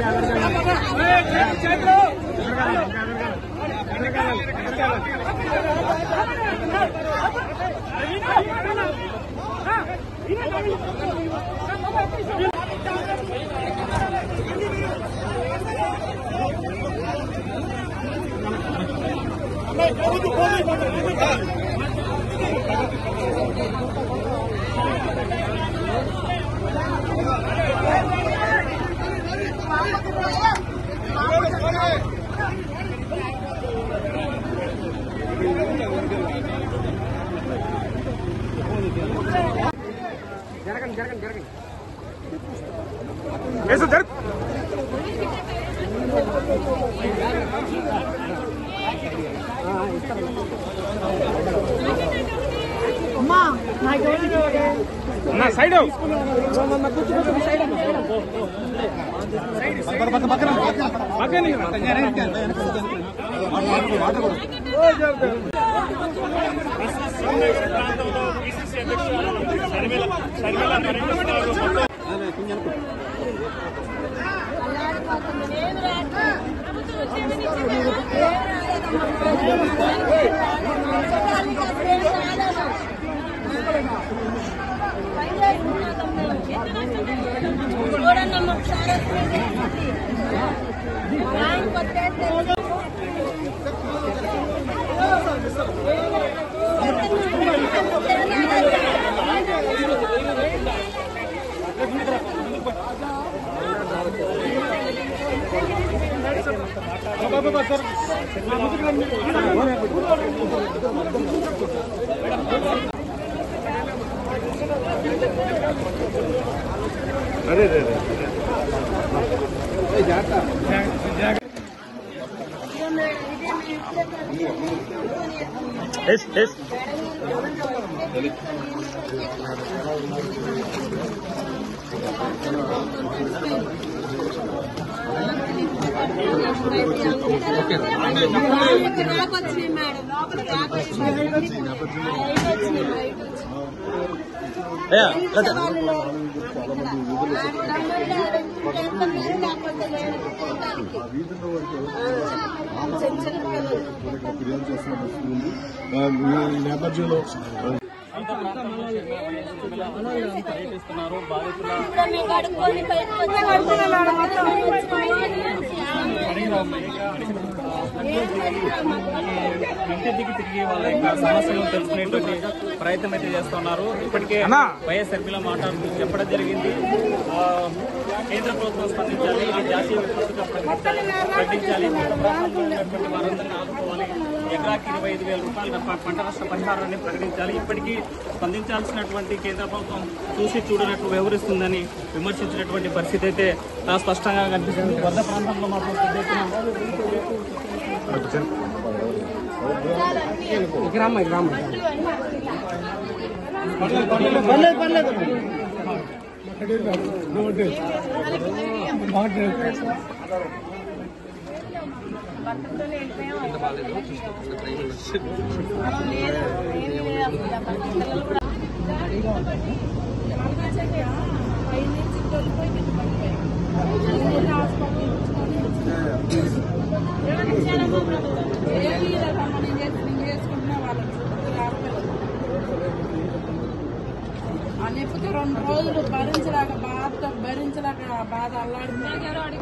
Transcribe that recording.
Side अरे रे నేపథ్యంలో పర్యటిస్తున్నారు బాధితుల ఇంటికి తిరిగి వాళ్ళ యొక్క సమస్యలను తెలుసుకునేటువంటి ప్రయత్నం అయితే చేస్తున్నారు. ఇప్పటికే వైఎస్ షర్మిల మాట్లాడుతూ చెప్పడం జరిగింది, కేంద్ర ప్రభుత్వం స్పందించాలి, ఇది జాతీయ విపత్తుగా ప్రకటించాలి, వారందరినీ ఆదుకోవాలి, ఎకరాకి 25,000 రూపాయల పంట నష్ట పరిహారాన్ని ప్రకటించాలి. ఇప్పటికీ స్పందించాల్సినటువంటి కేంద్ర ప్రభుత్వం చూసి చూడనట్లు వ్యవహరిస్తుందని విమర్శించినటువంటి పరిస్థితి అయితే స్పష్టంగా కనిపిస్తుంది. వరద ప్రాంతంలో మాత్రం లేకపోతే 2 రోజులు భరించలేక బాధ అల్లాడుతున్నారు.